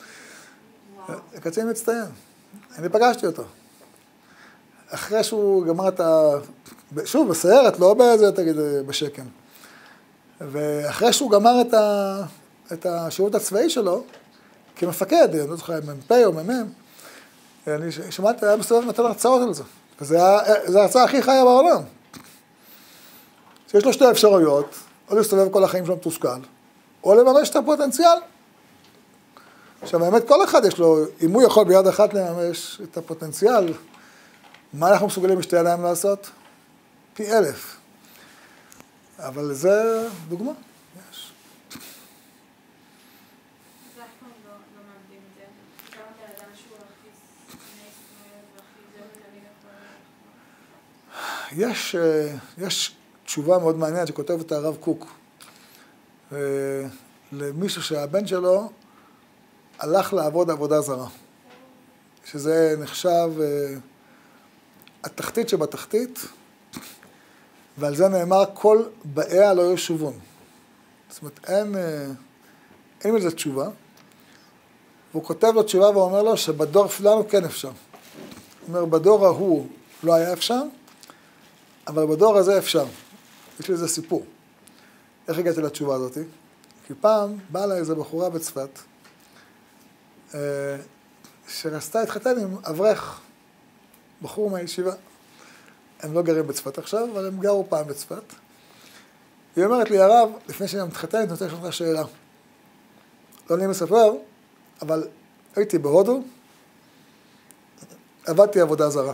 קצין מצטיין. אני פגשתי אותו. אחרי שהוא גמר את ה... שוב, בסיירת, לא באיזה, תגיד, בשקם. ואחרי שהוא גמר את השירות הצבאי שלו, כמפקד, אני לא זוכר, מ"פ או מ"מ, אני שמעתי, היה מסתובב ונתן הרצאות על זה. וזו ההרצאה הכי חיה בעולם. שיש לו שתי אפשרויות, או להסתובב כל החיים שלו מתוסכל, או לממש את הפוטנציאל. עכשיו, באמת כל אחד יש לו, אם הוא יכול ביד אחת לממש את הפוטנציאל, מה אנחנו מסוגלים בשתי ידיים לעשות? פי 1000. אבל זה דוגמה. יש. זה אף פעם לא מאבדים את זה. גם בן אדם שהוא הכי נס והכי זה, תמיד יכול... יש תשובה מאוד מעניינת שכותב את הרב קוק. למישהו שהבן שלו הלך לעבוד עבודה זרה. שזה נחשב התחתית שבתחתית, ועל זה נאמר כל באיה לא ישובון. זאת אומרת, אין מזה תשובה. והוא כותב לו תשובה ואומר לו שבדור שלנו כן אפשר. הוא אומר, בדור ההוא לא היה אפשר, אבל בדור הזה אפשר. יש לי איזה סיפור. איך הגעתי לתשובה הזאת? כי פעם באה לה איזו בחורה בצפת, שרצתה להתחתן עם אברך, בחור מהישיבה. הם לא גרים בצפת עכשיו, אבל הם גרו פעם בצפת. היא אומרת לי, הרב, לפני שאני מתחתנת, אני רוצה לשאול אותך שאלה. לא נעים לספר, אבל הייתי בהודו, עבדתי עבודה זרה.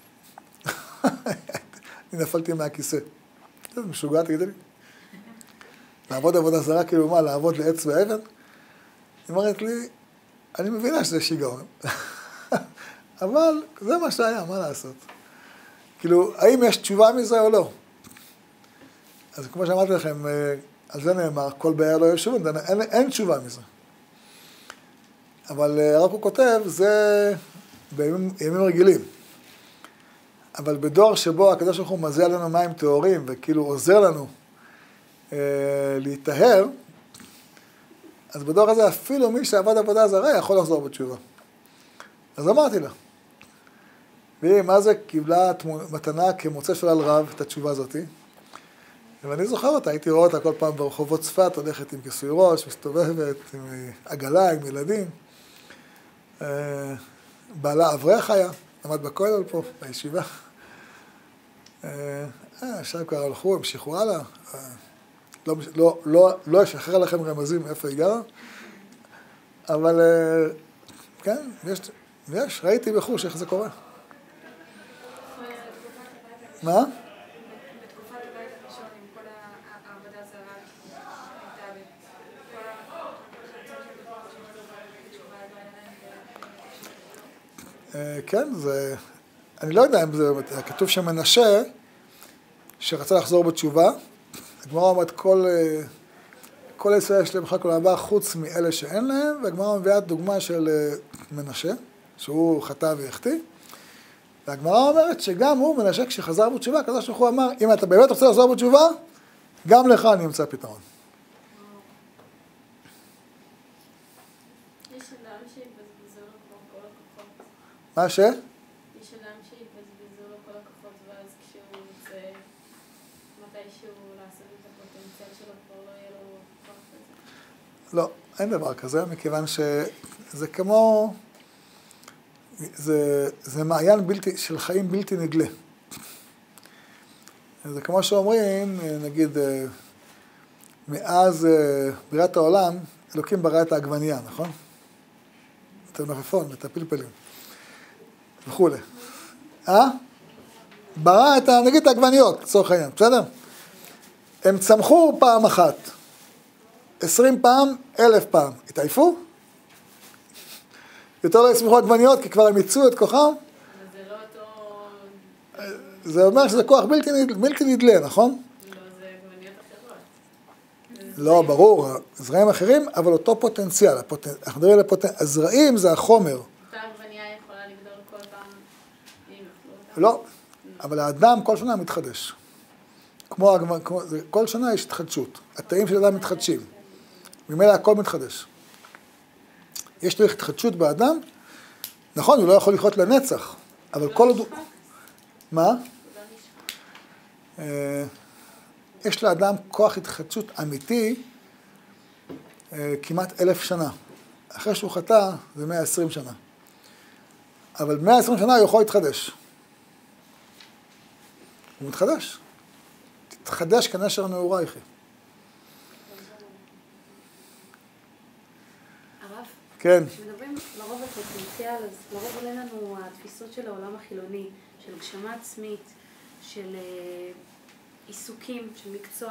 אני נפלתי מהכיסא. זה משוגע, תגידי לי. לעבוד עבודה זרה, כאילו מה, לעבוד לעץ ואבן? היא אומרת לי, אני מבינה שזה שיגעון. אבל זה מה שהיה, מה לעשות? כאילו, האם יש תשובה מזה או לא? אז כמו שאמרתי לכם, על זה נאמר, כל בעיה לא ישוב, אין תשובה מזה. אבל רק הוא כותב, זה בימים רגילים. אבל בדור שבו הקדוש ברוך הוא מזיע לנו מים טהורים, וכאילו עוזר לנו להיטהר, אז בדור הזה אפילו מי שעבד עבודה זרה יכול לחזור בתשובה. אז אמרתי לה. והיא, מה זה קיבלה מתנה כמוצא שלל רב, את התשובה הזאת. ואני זוכר אותה, הייתי רואה אותה כל פעם ברחובות צפת, הולכת עם כיסוי ראש, מסתובבת עם עגלה, עם ילדים. בעלה אברך היה, עמד בכולל פה, בישיבה. עכשיו כבר הלכו, המשיכו הלאה. לא אשחרר לכם רמזים איפה היא גרה. אבל כן, ראיתי בחוש איך זה קורה. מה? בתקופת הבית הראשון, עם כל העבודה זרה, הייתה וכל החלטות של בתקופת שמזו בתשובה לא היה להם כן, זה... אני לא יודע אם זה... כתוב שמנשה, שרצה לחזור בתשובה, הגמרא אומרת כל ישראל יש להם חג ולעבר חוץ מאלה שאין להם, והגמרא מביאה דוגמה של מנשה, שהוא חטא והחטיא, והגמרא אומרת שגם הוא, מנשה, כשחזר בתשובה, הקדוש ברוך הוא אמר, אם אתה באמת רוצה לחזור בתשובה, גם לך אני אמצא פתרון. יש אדם שיבזבזו לו כבר כל הכוחות. מה ש? יש אדם שיבזבזו לו כל הכוחות, ואז כשהוא יוצא מתישהו לעשות את הפוטנציאל שלו, כבר לא יהיה לו כוח כזה. לא, אין דבר כזה, מכיוון שזה כמו... זה מעיין של חיים בלתי נגלה. זה כמו שאומרים, נגיד, מאז בריאת העולם, אלוקים ברא את העגבנייה, נכון? את המלפפון, את הפלפלים, וכו'. ברא את, נגיד, את העגבניות, לצורך העניין, בסדר? הם צמחו פעם אחת, 20 פעם, 1000 פעם. התעייפו? יותר לא יצמחו עגבניות, כי כבר הם ייצאו את כוחם. אבל זה לא אותו... זה אומר שזה כוח בלתי נדלה, נכון? לא, זה עגבניות אחרות. לא, ברור, זרעים אחרים, אבל אותו פוטנציאל. אנחנו מדברים על הפוטנציאל. הזרעים זה החומר. אותה עגבנייה יכולה לגדול כל פעם, אם יאכלו אותה. לא, אבל האדם כל שנה מתחדש. כל שנה יש התחדשות. התאים של האדם מתחדשים. ממילא הכל מתחדש. יש לו התחדשות באדם, נכון, הוא לא יכול לחיות לנצח, אבל כל עוד... מה? יש לאדם כוח התחדשות אמיתי כמעט 1000 שנה. אחרי שהוא חטא זה 120 שנה. אבל 120 שנה הוא יכול להתחדש. הוא מתחדש. תתחדש כנשר נעורייך. הרב? כן. כשמדברים לרוב על פוטנציאל, אז לרוב עולה לנו התפיסות של העולם החילוני, של הגשמה עצמית, של עיסוקים, של מקצוע,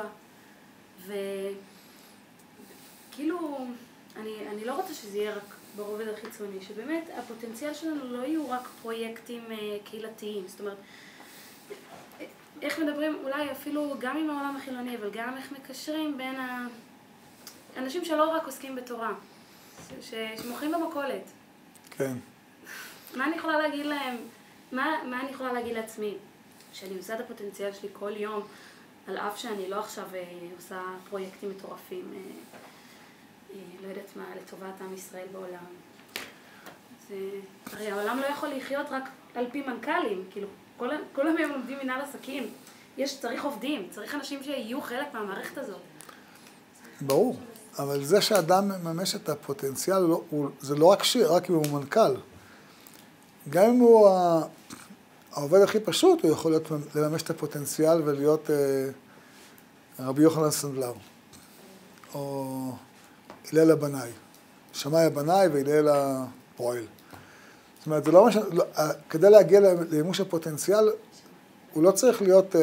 וכאילו, אני לא רוצה שזה יהיה רק ברובד החיצוני, שבאמת הפוטנציאל שלנו לא יהיו רק פרויקטים קהילתיים, זאת אומרת, איך מדברים אולי אפילו גם עם העולם החילוני, אבל גם איך מקשרים בין האנשים שלא רק עוסקים בתורה, שמוכרים במכולת. כן. מה אני יכולה להגיד להם? מה אני יכולה להגיד לעצמי? שאני עושה את הפוטנציאל שלי כל יום, על אף שאני לא עכשיו עושה פרויקטים מטורפים, לא יודעת מה, לטובת עם ישראל בעולם. הרי העולם לא יכול לחיות רק על פי מנכ"לים, כאילו, כל היום לומדים מנהל עסקים. צריך עובדים, צריך אנשים שיהיו חלק מהמערכת הזאת. ברור, אבל זה שאדם מממש את הפוטנציאל, זה לא רק אם הוא מנכ"ל. גם אם הוא העובד הכי פשוט, הוא יכול לממש את הפוטנציאל ולהיות רבי יוחנן סנדלר, או הלל הבנאי, שמאי הבנאי והלל הפועל. זאת אומרת, זה לא משנה, כדי להגיע למימוש הפוטנציאל, הוא לא צריך להיות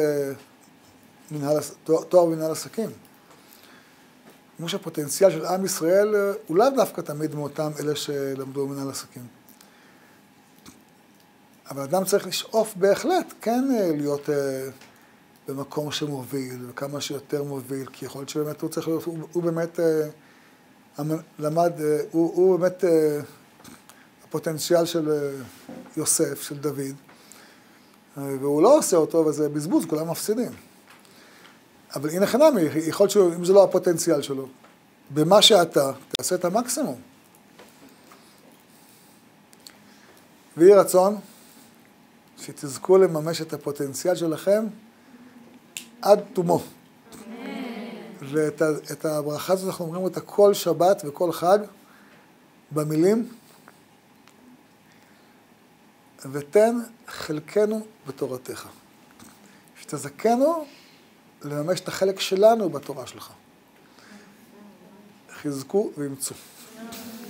תואר במנהל עסקים. מימוש הפוטנציאל של עם ישראל הוא לאו דווקא תמיד מאותם אלה שלמדו במנהל עסקים. אבל אדם צריך לשאוף בהחלט, כן להיות במקום שמוביל, וכמה שיותר מוביל, כי יכול להיות שבאמת הוא צריך להיות, הוא באמת למד, הוא באמת הפוטנציאל של יוסף, של דוד, והוא לא עושה אותו, וזה בזבוז, כולם מפסידים. אבל הנה חינמי, יכול להיות שאם זה לא הפוטנציאל שלו, במה שאתה, תעשה את המקסימום. ויהי רצון שתזכו לממש את הפוטנציאל שלכם עד תומו. ואת הברכה הזאת אנחנו אומרים אותה כל שבת וכל חג במילים, ותן חלקנו בתורתך. שתזכנו לממש את החלק שלנו בתורה שלך. חזקו וימצאו.